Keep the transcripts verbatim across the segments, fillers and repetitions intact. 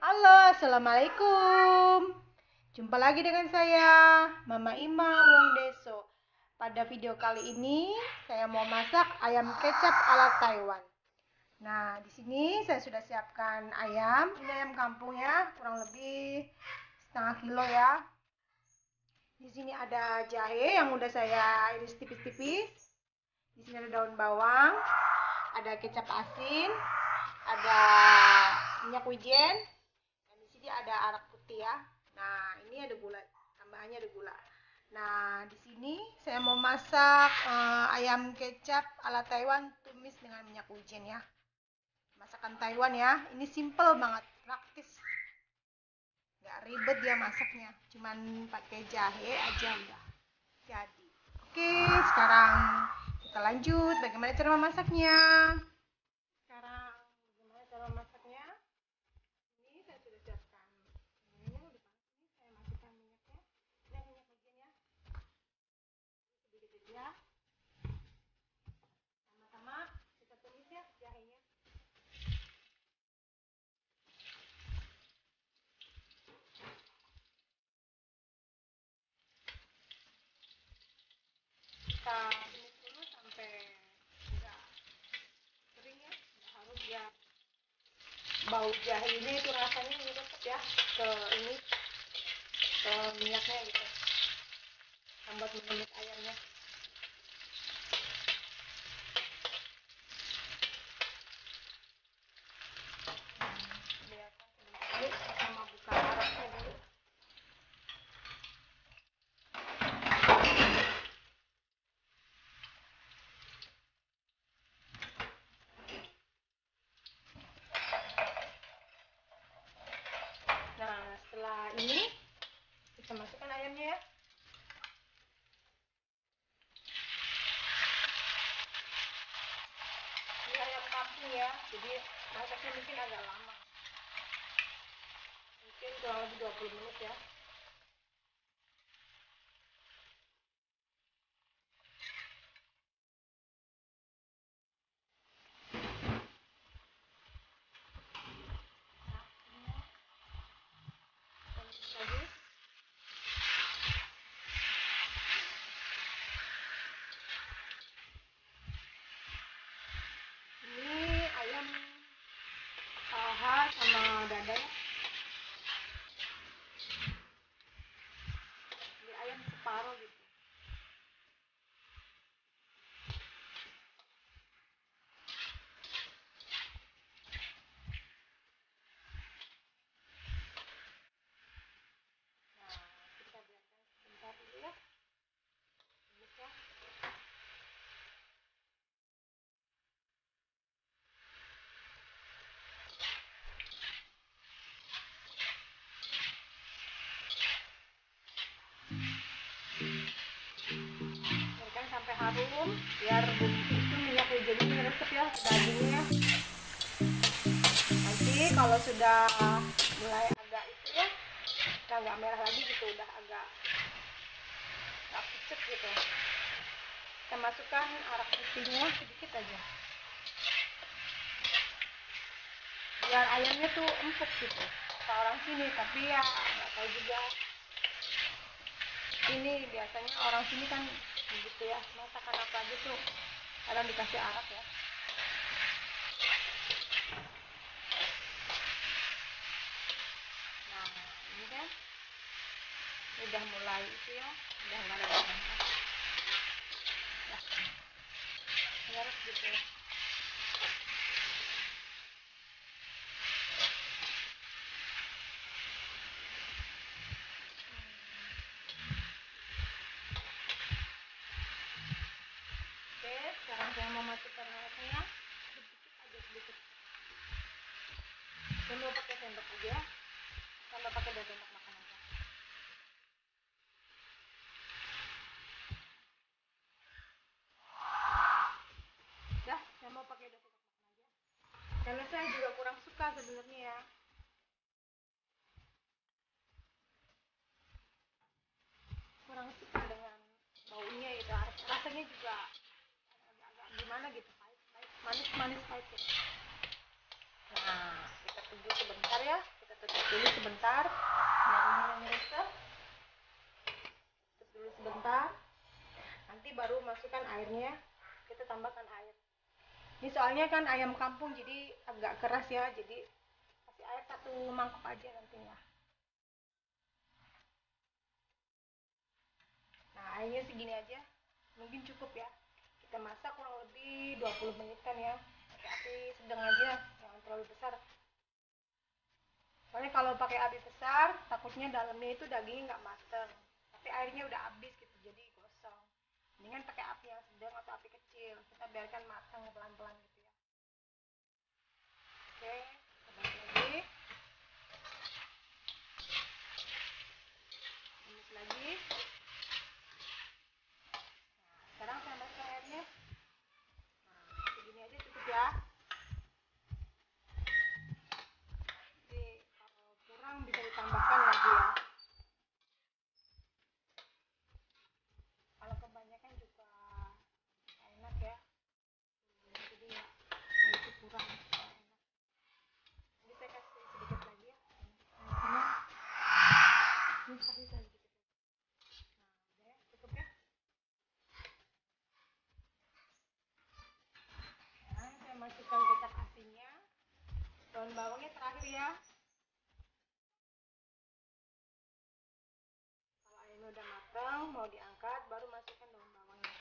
Halo, assalamualaikum. Jumpa lagi dengan saya, Mama Ima Wong Deso. Pada video kali ini, saya mau masak ayam kecap ala Taiwan. Nah, di sini saya sudah siapkan ayam. Ini ayam kampung ya, kurang lebih setengah kilo ya. Di sini ada jahe yang udah saya iris tipis-tipis. Di sini ada daun bawang, ada kecap asin, ada minyak wijen, dan di sini ada arak putih ya. Nah, ini ada gula, tambahannya ada gula. Nah, di sini saya mau masak eh, ayam kecap ala Taiwan tumis dengan minyak wijen ya. Masakan Taiwan ya, ini simple banget, praktis. Nggak ribet dia masaknya, cuman pakai jahe aja udah jadi. Oke, sekarang kita lanjut bagaimana cara memasaknya. Sekarang bagaimana cara memasaknya? Ini saya sudah siapkan minyaknya udah panas nih, saya masukkan minyaknya. Ini minyak wijen ya, sedikit aja. Sama-sama kita tumis ya jahenya. Kita tumis dulu sampai udah kering ya. Nggak harus ya bau jahenya itu rasanya tetap ya ke ini ke minyaknya gitu. Sambat menumis ayamnya. Biarkan sebentar dulu sama buka araknya dulu. Nah, setelah ini kita masukkan ayamnya ya. Ini ayam kampung ya, jadi masaknya mungkin agak lama. Mungkin kurang lebih dua puluh menit ya. Lagi. Ini ayam paha sama dada ya. Ini ayam separuh gitu. Nah, kita biarkan sebentar dulu ya. Tumis ya. Biarkan sampai harum biar bumbu itu minyak wijennya meresap ya ke dagingnya. Nanti kalau sudah mulai agak itu ya, udah agak merah lagi gitu, udah agak agak pucet gitu. Kita masukkan arak putihnya sedikit aja. Biar ayamnya tuh empuk gitu. Kata orang sini, tapi ya nggak tahu juga. Ini biasanya orang sini kan begitu ya, masakan apa aja tuh kadang dikasih arak ya. Nah, ini kan udah mulai itu ya, udah mulai berubah. Nah, ngeres gitu ya. Oke, sekarang saya mau masukkan araknya sedikit aja sedikit. Saya mau pakai sendok aja, kalau pakai dari sendok makan aja. Dah, saya mau pakai dari sendok makan aja. Karena saya juga kurang suka sebenarnya ya. Kurang suka dengan baunya gitu. Rasanya juga agak-agak gimana gitu, pahit, pahit, manis, manis, pahit gitu. Nah, kita tunggu sebentar ya. Kita tutup dulu sebentar biar ininya meresap. Tutup dulu sebentar, nanti baru masukkan airnya. Kita tambahkan air. Ini soalnya kan ayam kampung jadi agak keras ya, jadi kasih air satu mangkok aja nantinya. Nah, airnya segini aja mungkin cukup ya. Kita masak kurang lebih dua puluh menitan ya, pakai api sedang aja, jangan terlalu besar. Soalnya kalau pakai api besar takutnya dalamnya itu dagingnya nggak mateng, tapi airnya udah habis gitu, jadi gosong. Mendingan pakai api yang sedang atau api kecil, kita biarkan matang pelan-pelan gitu ya. Oke, kita balik lagi, tumis lagi. Nah, sekarang saya masukkan airnya. Nah, segini aja cukup ya. Jadi kalau kurang bisa ditambahkan lagi ya. Kalau kebanyakan juga enak ya, jadi ya itu kurang enak. Jadi saya kasih sedikit lagi ya. Nah, ini kasih sedikit. Nah, udah ya, cukup ya. Nah, saya masukkan kecap asinnya, daun bawangnya terakhir ya. Kalau ayamnya udah matang mau diangkat, baru masukkan daun bawangnya.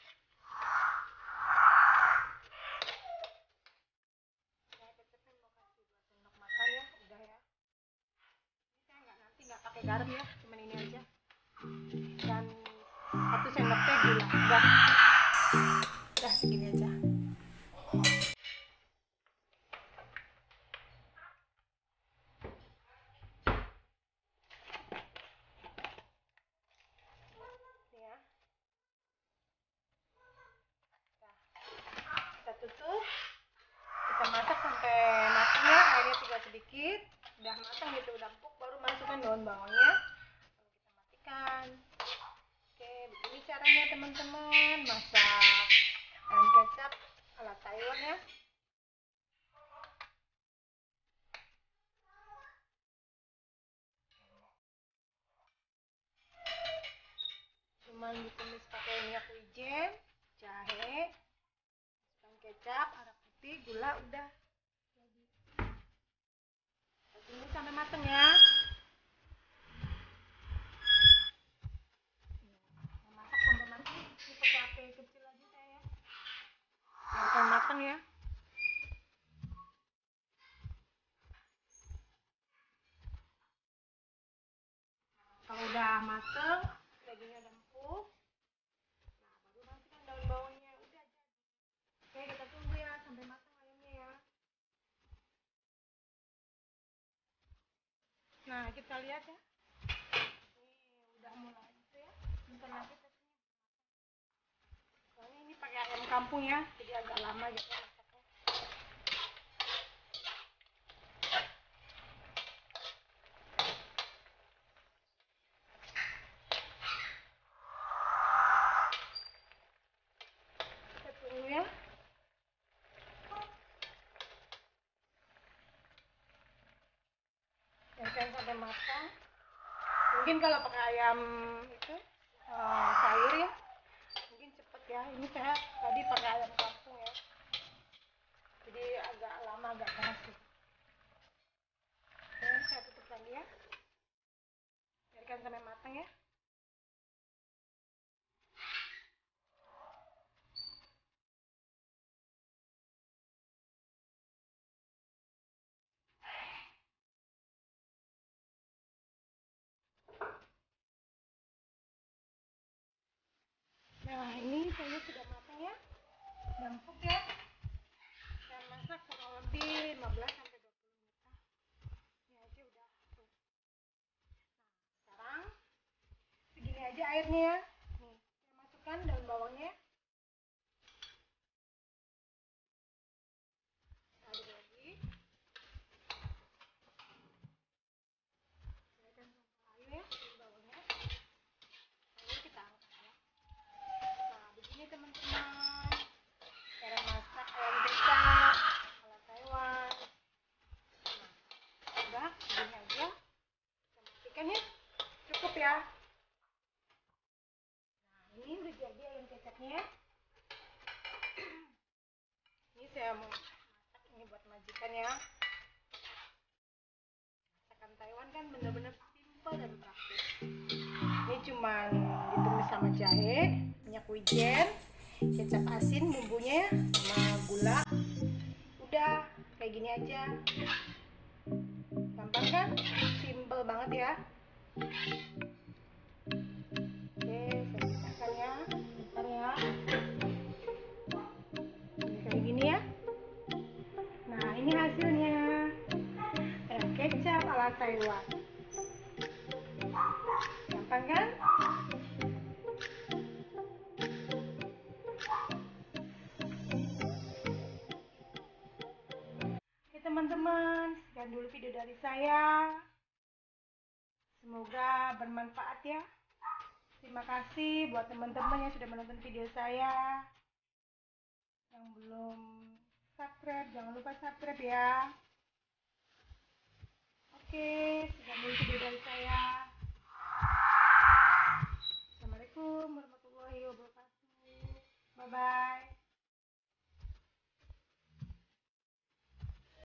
Saya kecapnya mau kasih dua sendok makan ya, udah ya. Ini saya nggak nanti nggak pakai garam ya, cuman ini aja. Dan satu sendok teh gula, udah. Udah segini aja. Ya. Nah, kita tutup, kita masak sampai matang ya, airnya tinggal sedikit. Udah matang gitu, udah empuk, baru masukkan daun bawangnya, lalu kita matikan. Oke, begini caranya teman-teman masak ayam kecap ala Taiwan ya. Cuman ditumis pakai minyak wijen, jahe, masukkan kecap, air putih, gula, udah. Kita tunggu sampai matang ya. Masak sampai matang, ini pakai api kecil aja saya ya. Biarkan matang ya. Kalau udah matang, dagingnya udah empuk, nah baru masukkan daun bawangnya, udah jadi. Oke, kita tunggu ya sampai matang ayamnya ya. Nah, kita lihat ya. Ini udah mulai itu ya. Bentar lagi tesnya. Soalnya ini pakai ayam kampung ya, jadi agak lama gitu masaknya. Kita tunggu ya. Biarkan sampai matang. Mungkin kalau pakai ayam itu uh, sayur ya, mungkin cepet ya. Ini saya tadi pakai ayam kampung ya, jadi agak lama, agak keras sih. Oke, saya tutup lagi ya. Biarkan sampai matang ya. Nah, ini saya sudah matang ya, udah empuk ya. Saya masak kurang lebih lima belas sampai dua puluh menit. Ini aja udah tuh. Nah, sekarang segini aja airnya ya. Nih, saya masukkan daun bawangnya. Aduk lagi. Saya air ya, daun bawangnya. Lalu kita angkat ya. Nah, begini teman-teman cara masak ayam kecap ala Taiwan. Nah, udah, begini ya. Ini saya mau masak ini buat majikan ya. Masakan Taiwan kan bener-bener simple dan praktis. Ini cuman ditumis sama jahe, minyak wijen, kecap asin, bumbunya sama gula. Udah kayak gini aja. Gampang kan? Simple banget ya. Oke, saya pisahkan ya. Bentar ya. Ini kayak gini ya. Nah, ini hasilnya. Ayam kecap ala Taiwan. Gampang kan? Oke teman-teman, sekian dulu video dari saya. Semoga bermanfaat ya. Terima kasih buat teman-teman yang sudah menonton video saya. Yang belum subscribe, jangan lupa subscribe ya. Oke, sekian dulu video dari saya.